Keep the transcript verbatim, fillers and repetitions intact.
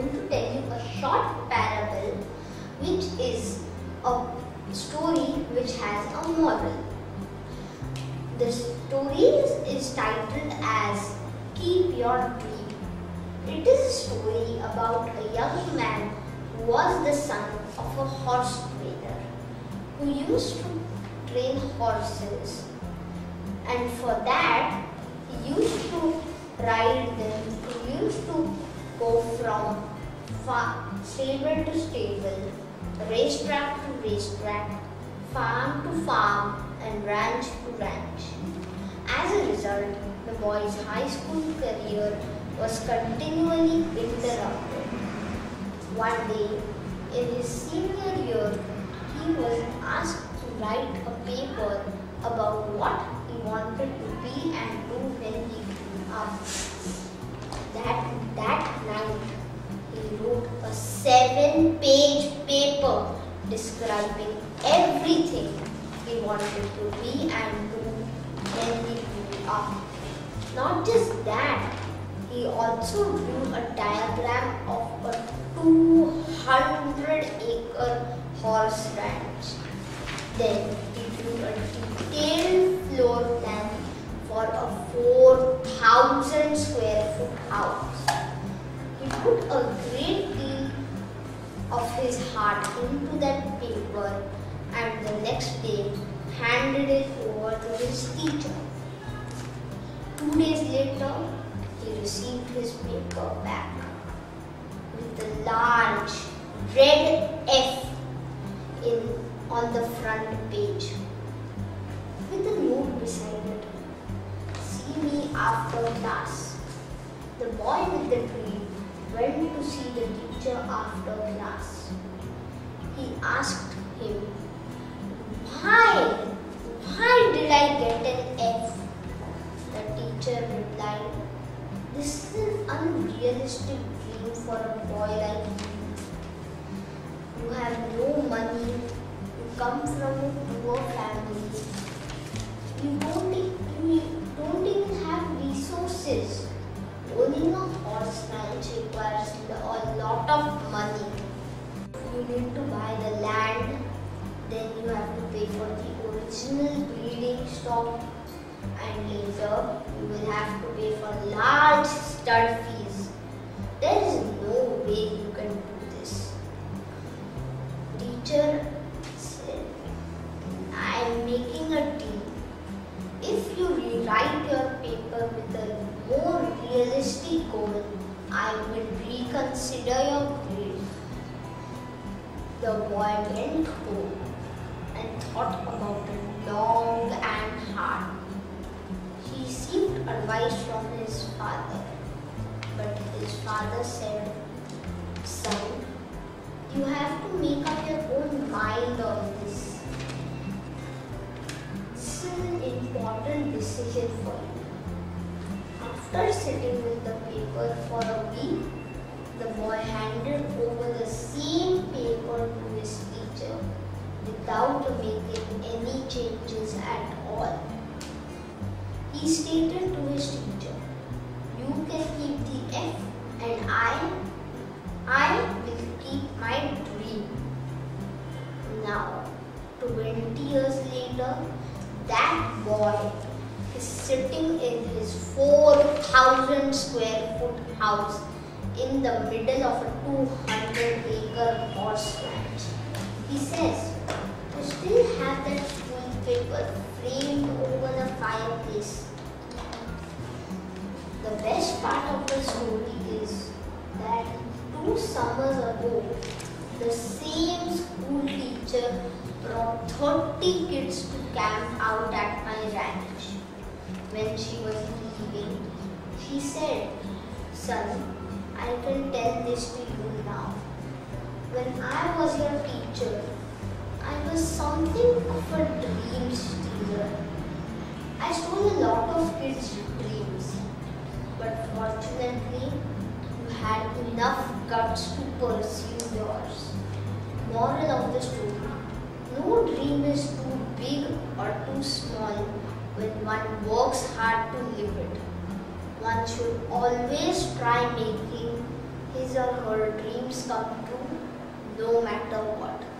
going to tell you a short parable which is a story which has a moral. The story is, is titled as Keep Your Dream. It is a story about a young man who was the son of a horse trainer who used to train horses, and for that he used to ride them. He used to go from stable to stable, racetrack to racetrack, farm to farm, and ranch to ranch. As a result, the boy's high school career was continually interrupted. One day, in his senior year, he was asked to write a paper about what he wanted to be and do when he grew up. That, that night, he wrote a seven-page paper describing everything he wanted to be and do when he grew up. Not just that, he also drew a diagram of a two hundred acre horse ranch. Then he drew a detailed floor plan for a four thousand square foot house. He put a great deal of his heart into that paper, and the next day handed it over to his teacher. Two days later, he received his paper back with a large red F in on the front page with a note beside it. See me after class. The boy with the dream went to see the teacher after class. He asked him, Why? Why did I get an F? The teacher replied, This is an unrealistic dream for a boy like you. You have no money, you come from a poor family, you don't, you don't even have resources. Owning a horse ranch requires a lot of money. You need to buy the land, then you have to pay for the original breeding stock, and later you will have to pay for large stud fees. There is no way you can do this. Teacher said, I am making a deal. If you rewrite your paper with a more realistic goal, I will reconsider your grade. The boy went home and thought about it long and hard. He seeked advice from his father, but his father said, Son, you have to make up your own mind on this. This is an important decision for you. After sitting with the paper for a week, the boy handed over the same paper to his teacher without making any changes at all. He stated to his teacher, You can keep the F and I, I will keep my dream. Now, twenty years later, that boy is sitting in his four thousand square foot house in the middle of a two hundred acre horse ranch. He says, I still have that school paper framed over the fireplace. The best part of the story is that two summers ago, the same school teacher brought thirty kids to camp out at my ranch. When she was leaving, she said, Son, I can tell this to you now. When I was your teacher, I was something of a dream stealer. I stole a lot of kids' dreams, but fortunately, you had enough guts to pursue yours. Moral of the story, no dream is too big or too small when one works hard to live it. One should always try making his or her dreams come true no matter what.